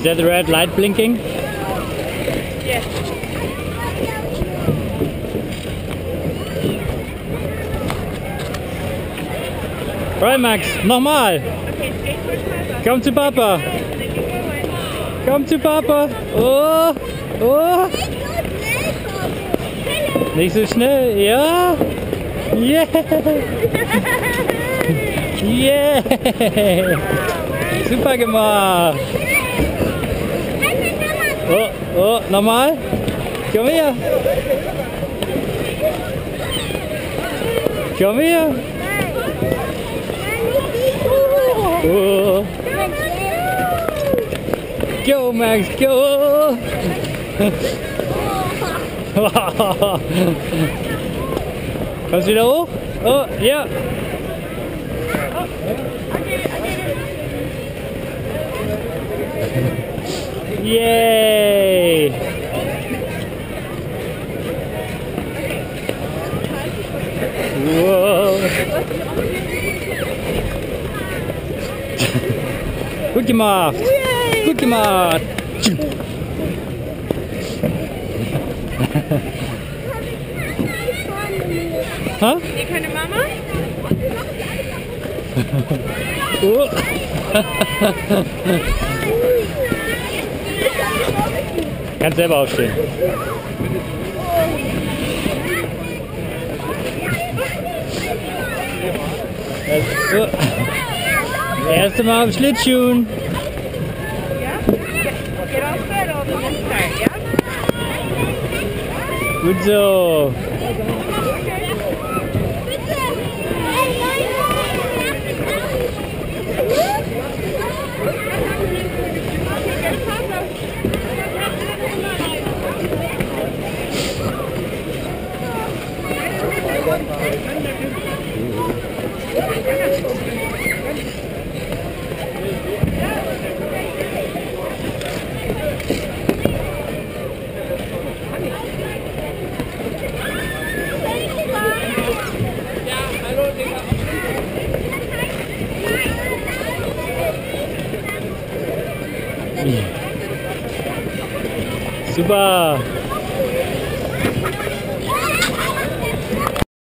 that the red light blinking? Yes. Right, Max, nochmal. Komm zu Papa. Komm zu Papa. Oh, oh. Nicht so schnell, ja. Yeah. Yeah. Super gemacht. Oh, oh, nochmal. Komm her. Komm her. Oh. Go, Max, go. Kommst du wieder hoch? Oh, ja. Yay! Wow. Gut gemacht! Gut gemacht! Ha? Nee, keine Mama? Oh. Kannst selber aufstehen. Das erste Mal auf Schlittschuhen. Ja? Get off that or the next time, ja? Gut so. Super.